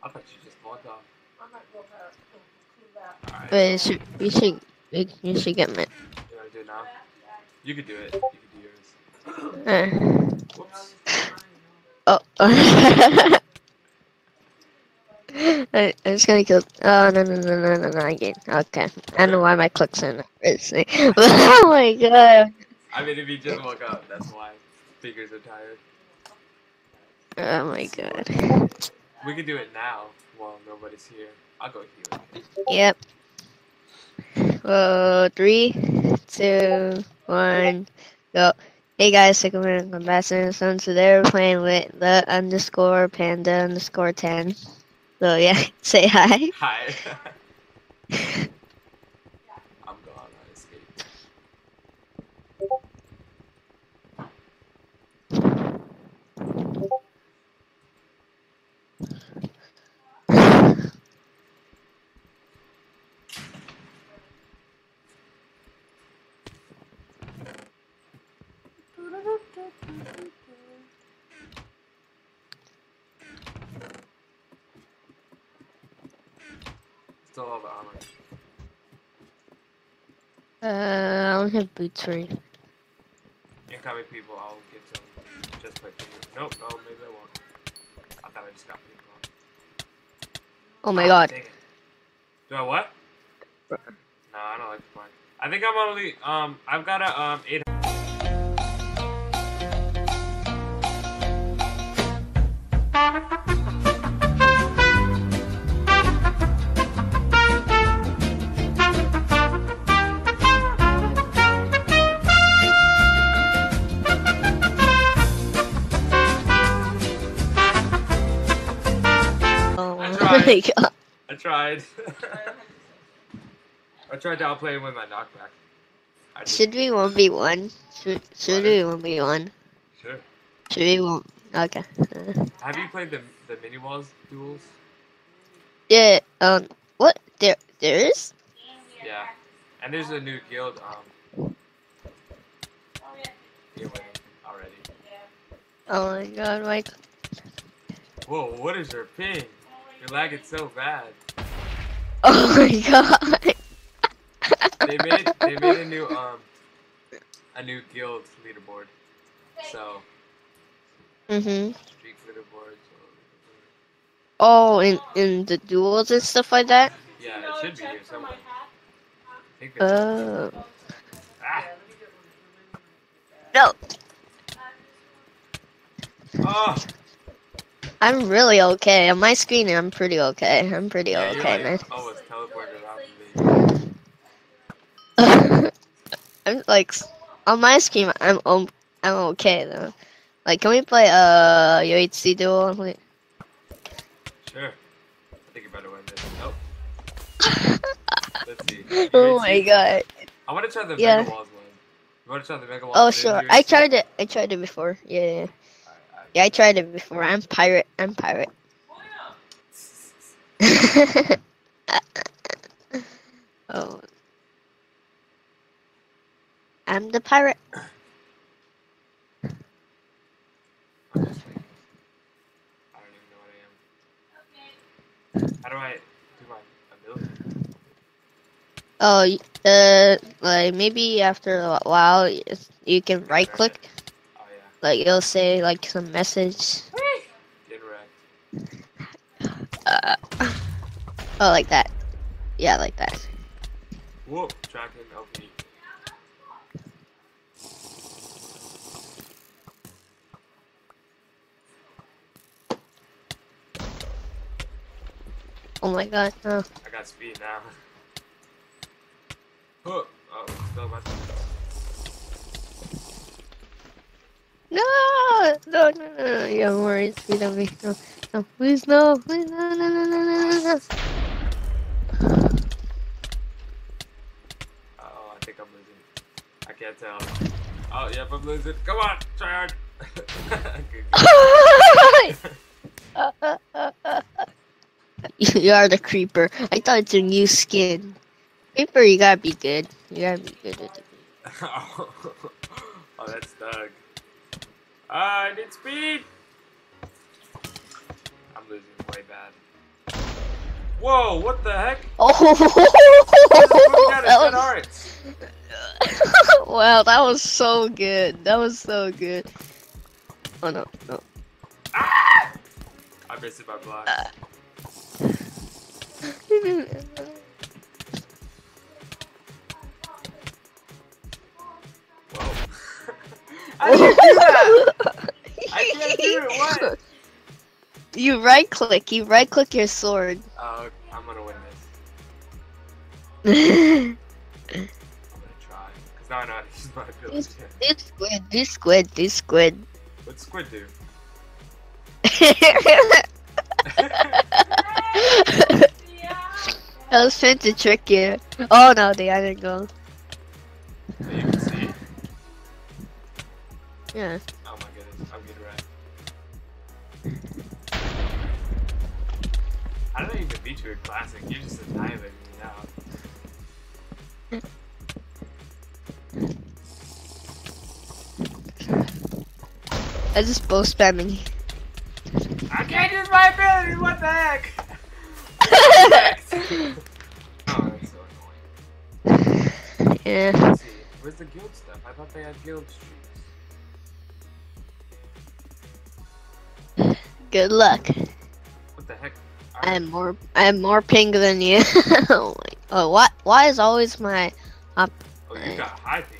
I thought you just walked off. Alright. Wait, you should get me. You wanna do it now? You could do it. You could do yours. Whoops. Oh. I'm just gonna kill. Oh no again. Okay. I don't know why my clicks are not racing. Oh my god. I mean, if you just woke up, that's why. Fingers are tired. Oh my god. We could do it now while nobody's here. I'll go heal. Yep. 3, 2, 1, go. Hey guys, Sycamore Ambassador Son. Today we're playing with the underscore panda underscore 10. So yeah, say hi. Hi. I'm gone. I escaped. Still all the armor. I don't have boots for you. Incoming people, I'll get some. Just like nope, no, maybe I won't. I thought I just got people. Oh my god. Dang it. Do I what? No, I don't like the point. I think I'm only I've got a 800. Oh my god. I tried. I tried to outplay him with my knockback. Should we 1v1? Should we 1v1? Sure. Should we 1? Okay. Have you played the mini walls duels? Yeah. What? There is? Yeah. And there's a new guild. You're winning already. Oh my god, Mike. Whoa! What is your ping? You're lagging so bad. Oh my god. They made a new guild leaderboard. So. Streak leaderboard. Oh, in the duels and stuff like that. Yeah, it should be here somewhere. Oh. Ah. No. Oh. I'm really okay. On my screen, I'm pretty okay. I'm pretty Yeah, okay, man. Almost teleported out of me. I'm like, on my screen, I'm okay though. Like, can we play UHC duel? Sure. I think you better win this. Nope. Let's see. Oh my god. I want to try the Mega Walls one. You want to try the Mega Walls? Oh sure. I tried it. I tried it before. Yeah. Yeah, I tried it before. I'm pirate. Oh. I'm the pirate. I don't even know what I am. How do I do my ability? Oh, like maybe after a while, you can right click. Oh yeah. Like it'll say like some message. Get wrecked. Oh, like that. Yeah, like that. Whoa, tracking LP. Oh my god, no. I got speed now. Oh, still about to. No, you don't worry, speed on me. No, please no. Oh, I think I'm losing. I can't tell. Oh, yep, I'm losing. Come on, try hard. You are the creeper. I thought it's a new skin. Creeper, you gotta be good. You gotta be good with it. Oh, that's Doug. I need speed. I'm losing way bad. Whoa, what the heck? Oh, That that arts. was wow. That was so good. That was so good. Oh no, no. Ah! I missed it by blocks. Whoa. How did you do that? I can't do it. What? You right click. You right click your sword. Oh, I'm gonna win this. I'm gonna try. Cause now I know how to use my ability. Do squid. Do squid. Do squid. What's squid do? I was trying to trick you. Oh no, the didn't go. Oh, you can see. Yeah. Oh my goodness, I'm getting right. How did I even beat you in classic? You're just annihilating me now. I just bow spamming. I can't use my ability. What the heck? Oh, that's so annoying. Yeah. Let's see. Where's the guild stuff? I thought they had guild streaks. Good luck. What the heck? I'm more pink than you. Oh my. Oh, what? Why is always my Oh, you got high ping.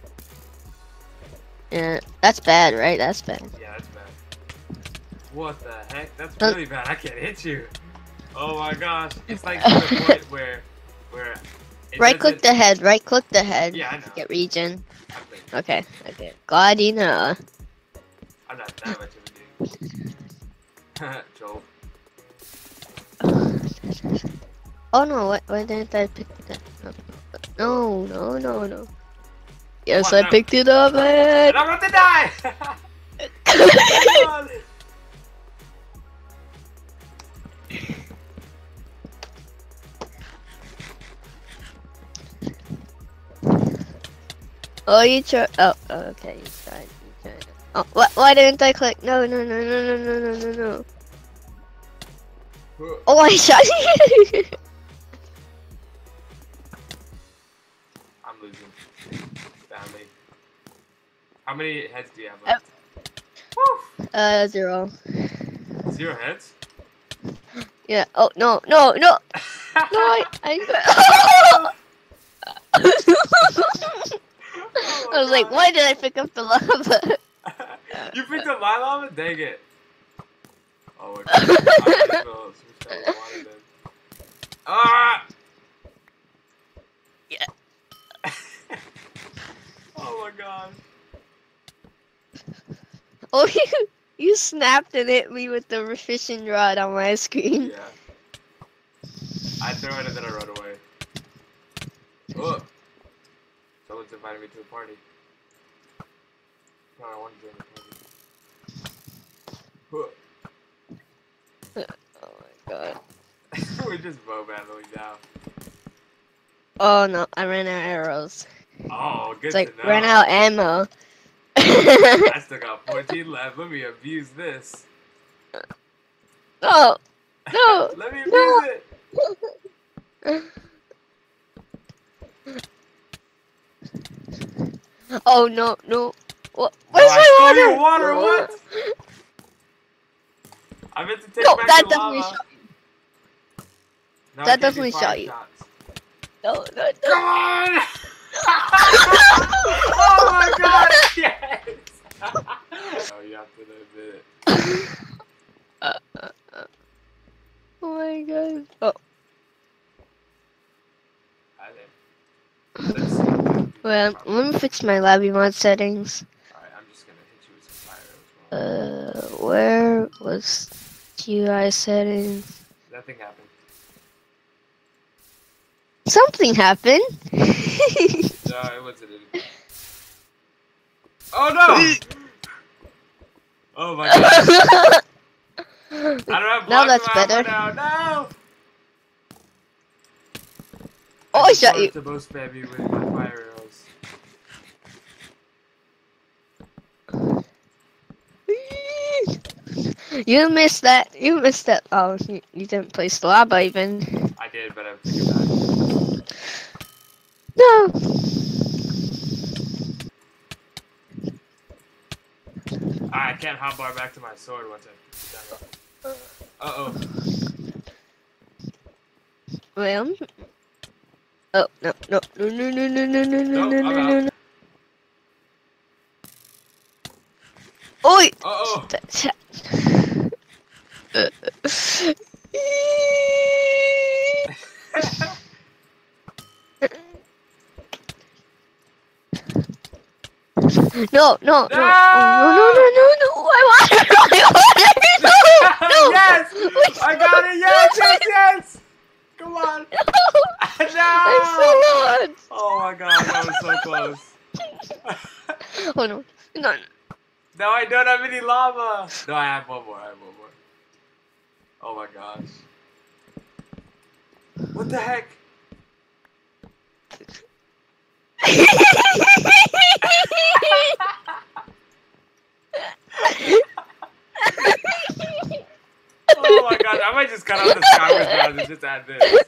Yeah, that's bad, right? That's bad. Yeah, that's bad. What the heck? That's really bad. I can't hit you. Oh my gosh. It's like to the point where it Right click doesn't- the head. Right click the head. Yeah, I know. Get region. I think Okay. Okay. God, you know. I'm not that much of a dude. Joel. Oh no! Why didn't I pick that up? No, no, no, no. Yes, What? I picked it up, man. And I'm about to die! Come on. Oh, you tried. Oh, okay, you tried. You tried. Oh, why didn't I click? No, no, no, no, no, no, no, no, no. Oh, I shot you. I'm losing. Badly. How many heads do you have left? Woo! 0. 0 heads? Yeah. Oh no, no, no, no! I Oh I was like, God. why did I pick up the lava? You picked up my llama? Dang it. Oh my god. I might as well switch that to water then. Ah! Yeah. Oh my god. Oh, you snapped and hit me with the fishing rod on my screen. Yeah. I threw it and then I run away. Oh. Someone's invited me to a party. No, I want to join the party. Oh my god. We're just bow battling now. Oh no, I ran out of arrows. Oh, good It's like, to know. ran out ammo. I still got 14 left. Let me abuse this. No, no, Let me no. abuse it. Oh no, no. What? Oh, Where's I my stole water? your water. What? I meant to take No, back that the definitely lava. shot. Now I That can't do definitely fire shot you. shots. No, no, no. Come on! Oh my god! Yes! Oh, you have to admit it. Oh my god. Oh, Hi there. Let's see. well, let me fix my lobby mod settings. Alright, I'm just gonna hit you with some fire as well. Where was UI settings? Nothing happened. Something happened. No, it wasn't anything. Oh no! Oh my god. I don't have Now blocks that's of ammo better. now. No! Oh, I shot you. To bow spam you with my fire arrows. You missed that. You missed that. Oh, you didn't place the lava even. I did, but I took it back. No. I can't hotbar back to my sword once I. Uh-oh. Well. Oh no no no no no no no no no Nope, no I'm no out. no. Oi! Uh-oh. No, no, no, No! oh, no, no, no, no, no! I want it! I want it! No, no! Yes! Please. I got it! Yes, yes, yes! Come on! No! No! I'm so lost! Oh my god, that was so close. Oh no, no, No, I don't have any lava! No, I have one more, I have one more. Oh my gosh. What the heck? Oh my god, I might just cut out the Skyward Bound and just add this.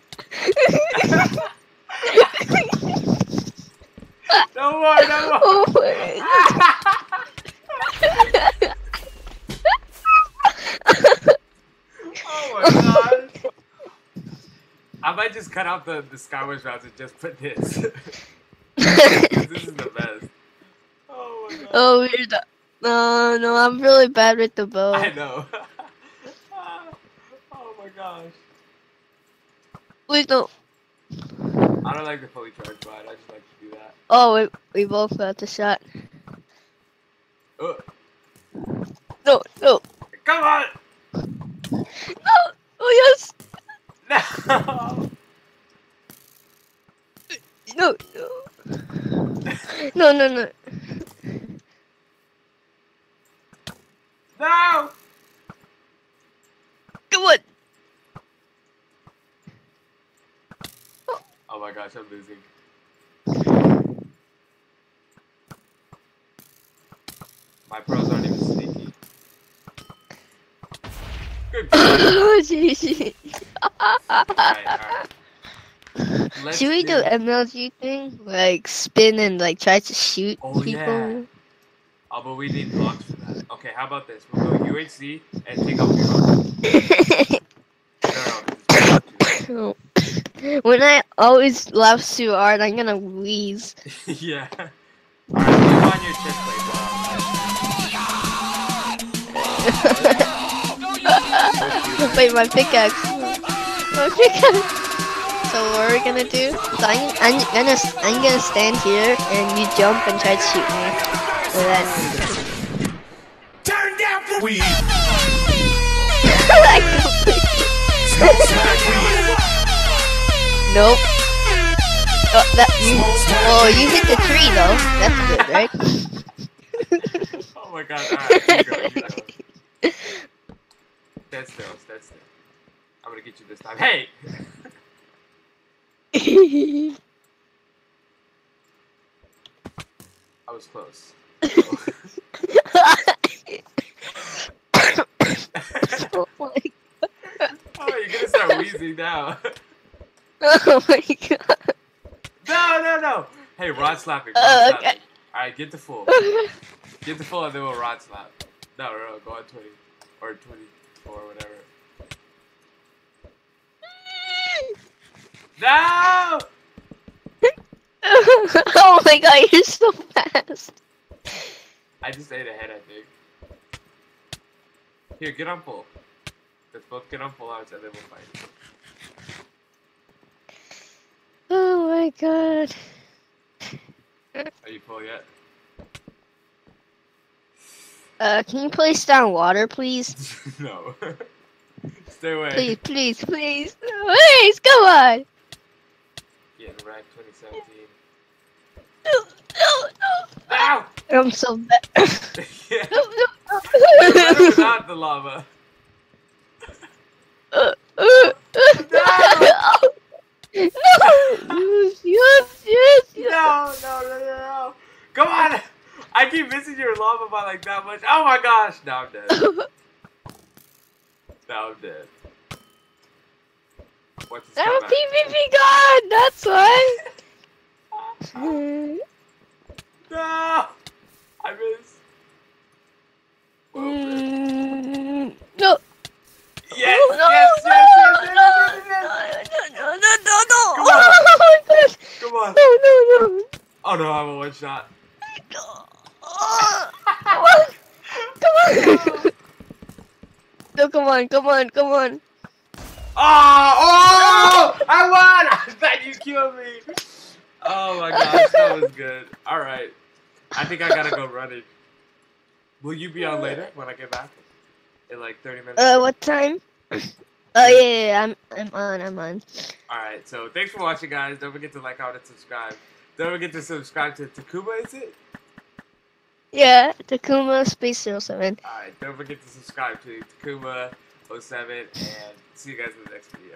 No more, no more! Oh my Oh my god! I might just cut out the Skyward Bound and just put this. This is the best. Oh my god. Oh, we're done. No, no, I'm really bad with the bow. I know. Oh my gosh. Please don't. I don't like the fully charged ride, I just like to do that. Oh, we both got the shot. Ugh. No, no, Come on! no! Oh yes! No! No, no, no, no, no. No! Come on! Oh my gosh, I'm losing. My pros aren't even sneaky. Good. Oh, jeez. Alright. Should we do MLG thing? Like spin and like try to shoot Oh, people? yeah. Oh, but we need blocks for that. Okay, how about this? We'll go UHC and take off your armor. No. When I always laugh too hard, I'm gonna wheeze. Yeah. Alright, leave on your chest plate, Wait, my pickaxe. My pickaxe. So what are we gonna do? So I'm gonna stand here and you jump and try to shoot me. So then. Turn down for weed. Nope. Oh, you hit the tree though. That's good, right? Oh my god, alright, keep going. Stand still, stand still. I'm gonna get you this time. Hey! I was close. Oh my god. Oh, you're gonna start wheezing now. Oh my god. No! Hey, rod slapping. Rod Okay. slapping. Alright, get to full. Get to full and then we'll rod slap. No, go on 20. Or 24, whatever. No! Oh my god, you're so fast. I just ate ahead, I think. Here, get on full. Let's both get on full arms and then we'll fight. Oh my god. Are you full yet? Can you place down water, please? No. Stay away. Please, please, please. Please, come on. Getting ranked 2017. No, no, no. Ow! I'm so bad. Yeah. No, no, You're better without the lava. no. No. Yes. No. Come on! I keep missing your lava by like that much. Oh my gosh! Now I'm dead. Now I'm dead. Watch this I'm come a back. PvP god. That's why. No! I missed. Well, No. yes, Oh, no, yes, no, yes, yes, no, yes, yes, no, no, no, no, no. Come on. Oh my gosh. Come on. No, no, no. Oh no, I'm a one shot. Come on. Come on. No, come on, come on, come on. Oh! I won! I thought you killed me. Oh my gosh, that was good. Alright. I think I gotta go running. Will you be on later when I get back? In like 30 minutes? What time? Oh yeah, I'm on. Alright, so thanks for watching, guys. Don't forget to like, comment, and subscribe. Don't forget to subscribe to Takuma, is it? Yeah, Takuma Space 07. Alright, don't forget to subscribe to Takuma07 and see you guys in the next video.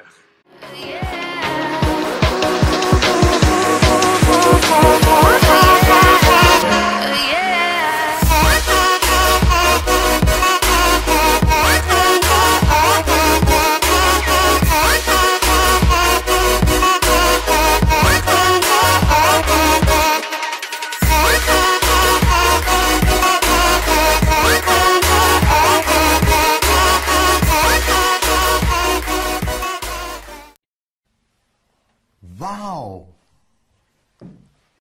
Wow.